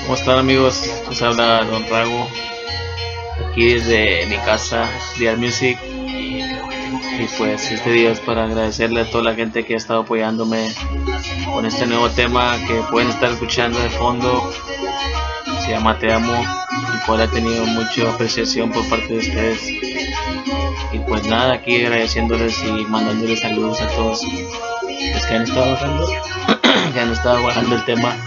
¿Cómo están, amigos? Les habla Don Rago aquí desde mi casa, Real Music. Y pues este video es para agradecerle a toda la gente que ha estado apoyándome con este nuevo tema que pueden estar escuchando de fondo. Se llama Te Amo, y cual ha tenido mucha apreciación por parte de ustedes. Y pues nada, aquí agradeciéndoles y mandándoles saludos a todos los que han estado bajando que han estado bajando el tema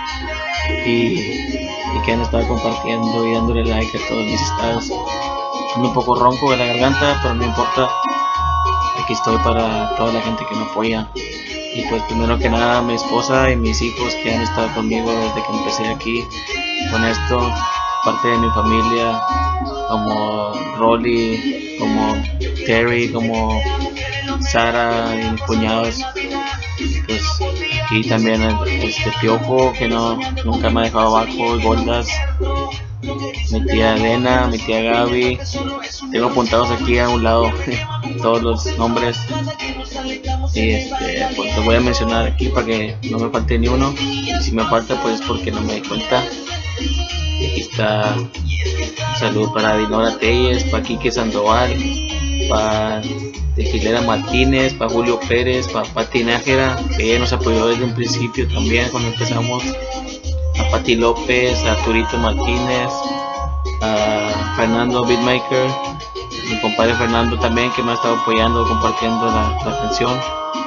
y que han estado compartiendo y dándole like a todos mis estados. Ando un poco ronco de la garganta, pero no importa, aquí estoy para toda la gente que me apoya. Y pues primero que nada, mi esposa y mis hijos que han estado conmigo desde que empecé aquí con esto, parte de mi familia, como Rolly, como Terry, como Sara y mis cuñados. Pues aquí también este Piojo, que nunca me ha dejado abajo, y Goldas, mi tía Elena, mi tía Gaby. Tengo apuntados aquí a un lado todos los nombres, y pues los voy a mencionar aquí para que no me falte ni uno. Y si me falta, pues porque no me di cuenta. Aquí está un saludo para Dinora Telles, para Quique Sandoval, para Tequilera Martínez, para Julio Pérez, para Pati Nájera, que ella nos apoyó desde un principio también cuando empezamos, a Pati López, a Turito Martínez, a Fernando Beatmaker, mi compadre Fernando también, que me ha estado apoyando, compartiendo la canción,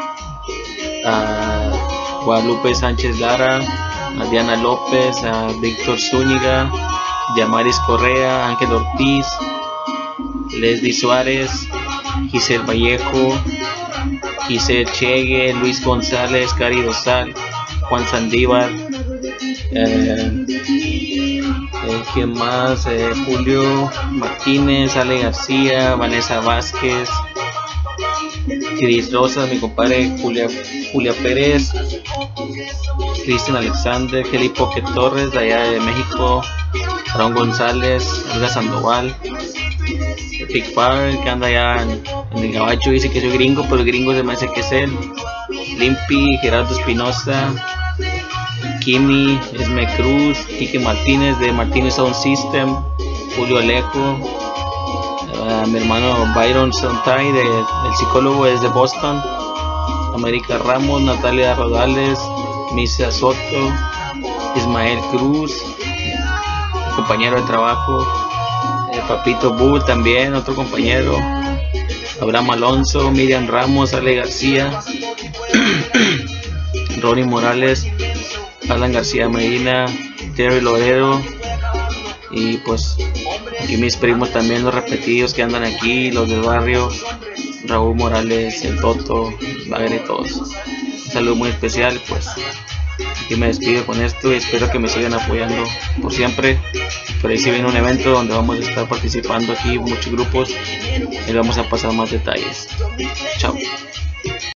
a Guadalupe Sánchez Lara, a Diana López, a Víctor Zúñiga, Yamaris Correa, Ángel Ortiz, Leslie Suárez, Giselle Vallejo, Giselle Chegue, Luis González, Cari Dosal, Juan Sandívar, ¿quién más? Julio Martínez, Ale García, Vanessa Vázquez, Cris Rosas, mi compadre Julia Pérez, Cristian Alexander, Kelly Pocket Torres de allá de México, Aaron González, Olga Sandoval, Big Power, que anda allá en el gabacho, dice que soy gringo, pero el gringo se me hace que es él. Limpi, Gerardo Espinosa, Kimi, Esme Cruz, Quique Martínez de Martínez Sound System, Julio Alejo, mi hermano Byron Sontay, el psicólogo desde Boston, América Ramos, Natalia Rodales, Misa Soto, Ismael Cruz, compañero de trabajo, Papito Bull también, otro compañero, Abraham Alonso, Miriam Ramos, Ale García, Ronnie Morales, Alan García Medina, Terry Loredo, y pues aquí mis primos también, los repetidos que andan aquí, los del barrio, Raúl Morales, el Toto, Bagre, todos. Un saludo muy especial. Pues aquí me despido con esto y espero que me sigan apoyando por siempre. Por ahí se viene un evento donde vamos a estar participando aquí muchos grupos y vamos a pasar más detalles. Chao.